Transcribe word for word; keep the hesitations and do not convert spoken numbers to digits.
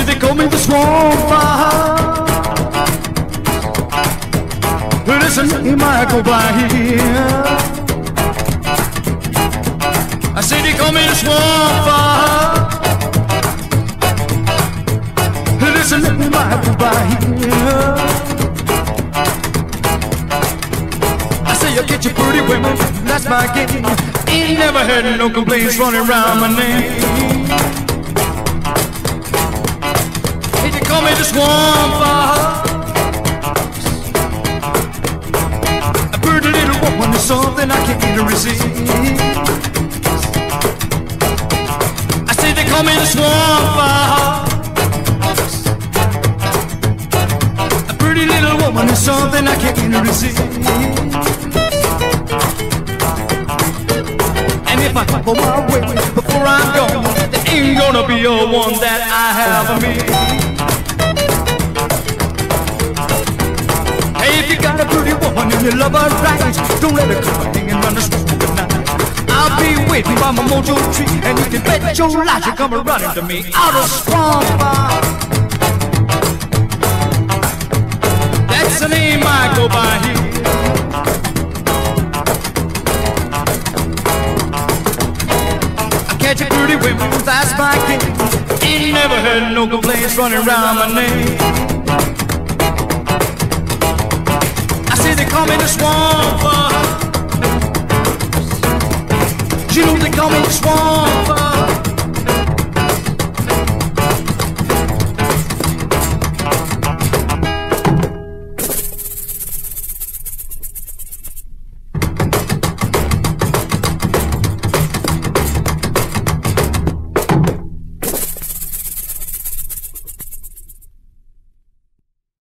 say they call me the swamper. Listen, he might go by here. I say they call me the swamper. Listen, he might go by here. I say you get your pretty women, that's my game. Ain't never had no complaints running around my name. Hey, they call me the swamper. When there's something I can't resist, I say they call me the swamper. A pretty little woman is something I can't resist. And if I go my way before I'm gone, there ain't gonna be a one that I have for me. Hey, if you got a pretty woman and you love her right, don't let her come hanging around the street at night. I'll be waiting by my mojo tree, and you can bet your life you're coming running to me out of swamp. That's the name I go by here. I catch a pretty women, that's my game. Ain't never heard no complaints running around my name. They call me the swamper. You know they call me the swamper.